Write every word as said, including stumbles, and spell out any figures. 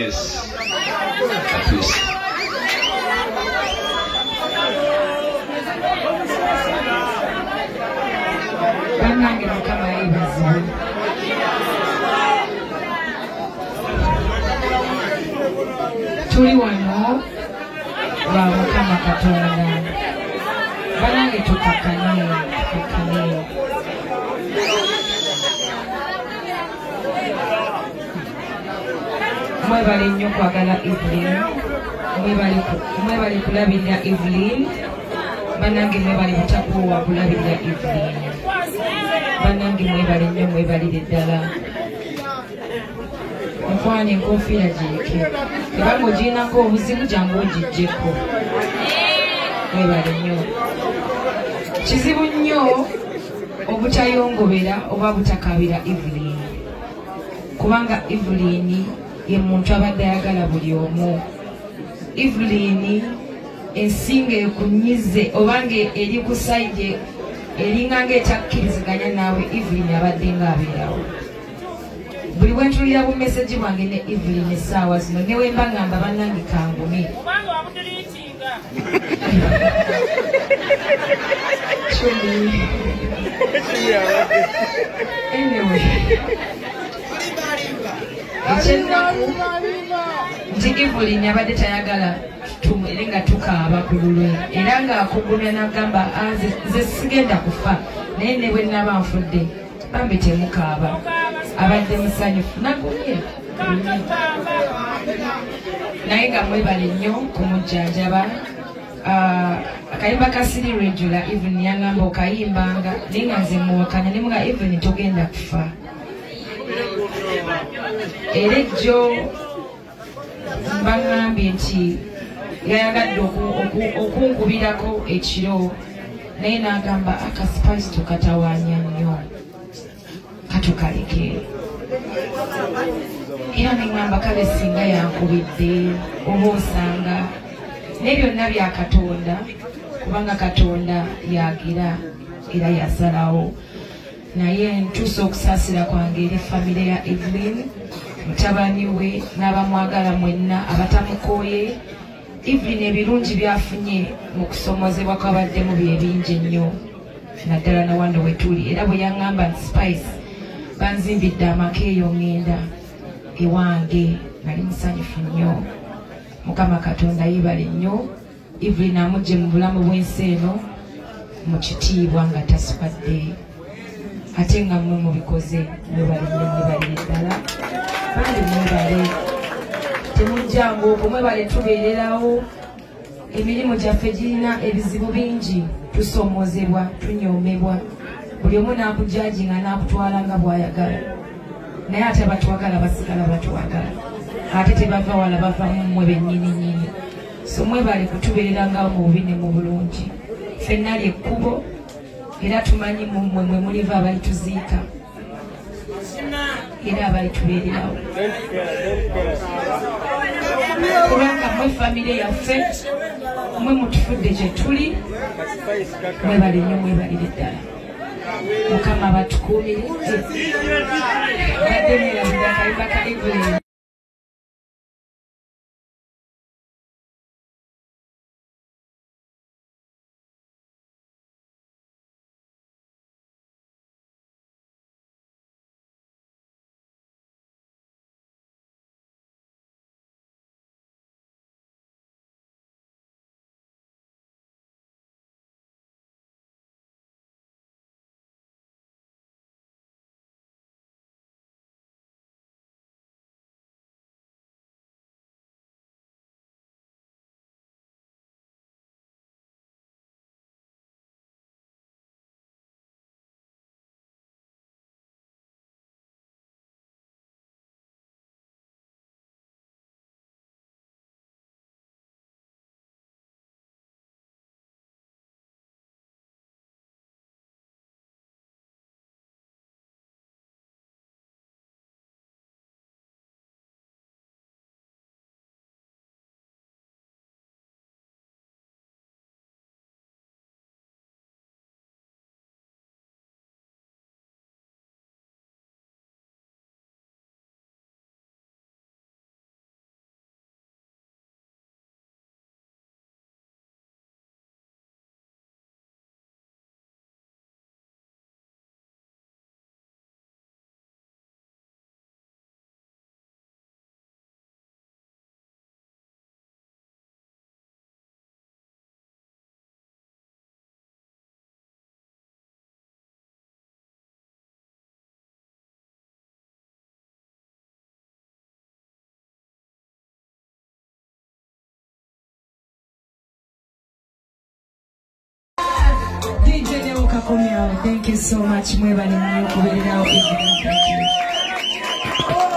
Yes. Please. Banange mukama yebazibu. Tuli wano lwa Mukama Katonda. Banange tukakane, tukakane. Mwebale nnyo kwagala Evelyn. Mwebale kulabirira Evelyn. Banange mwebale butakuwa kulabirira Evelyn. Banange mwebale nnyo mwebalire ddala. Mukwane enkofiira gyeke. Kubanga ogirinako obuzibu jangu ogiggyeko. Mwebale nnyo. Kizibu nnyo obutayongobera oba butakabira Evelyn. Kubanga Evelyn ye muntu abadde ayagala buli omu. Evelyn ensinga ekunyize obange eri ku side eringa ng'etakkiriziganya naawe Evelyn abadde ng'abeerawo. Buli bwe ntulira bu message bwange ne Evelyn essaawa zino ne we mba ngamba bannange kangume. Anyway. Ekyennaku nti Evelyn abadde tayagala tumwere nga tukaaba ku lulwe era ng'akugumya n'agamba nze sigenda kufa naye ne bwe nnaba nfudde bambi temukaaba abadde musanyufu nagumye naye nga mwebale nnyo kumujjanjaba. Akayimba ka Siri Regula Evelyn yangamba okayimbanga naye nga nze muwakanya ne muga Evelyn togenda kufa. Era ejjo mbangambye nti yayagadde okunkubirako ekiro naye n'agamba akasipayisi tukatawaanya nnyo katukaleke. Era neŋŋamba kale singa yankubidde oba osanga naye byonna bya Katonda kubanga Katonda yagira era yasalawo. Naye ntuusa okusaasira kwange eri famire ya Evelyn, mutabani we n'abamwagala mwenna abatamukooye. Evelyn ebirungi byafunye mu kusomozebwa kwabaddemu bye bingi ennyo naddala na wano we tuli. Era bwe yaŋŋamba nti Spice banzimbidde amaka eyo ŋŋenda ewange nali musanyufu nnyo. Mukama Katonda yeebale nnyo. Evelyn amugye mu bulamu bw'ensi eno mu kitiibwa nga taswadde ate nga mmwe mubikoze. Mwebale nnyo mwebalire ddala bandi mwebale temujjangu okwo mwebale tubeererawo. Emirimu gyaffe girina ebizibu bingi tusomozebwa tunyoomebwa buli omu n'akujajinga n'akutwala nga bw'ayagala naye ate batwagala basigala batwagala ate tebava wala bava mu mmwe bennyini nnyini. So mwebale kutubeererangawo mu bubi ne mu bulungi. Ffenna ly'ekkubo era tumanyi mu mmwe mwe muliva abalituziika era abalitubeererawo kubanga mmwe famire yaffe mmwe mutufudde gye tuli. Mwebale nnyo mwebalire ddala. Mukama batukuumire. Badde mwerabira akayimba ka Evelyn. Thank you so much. Thank you.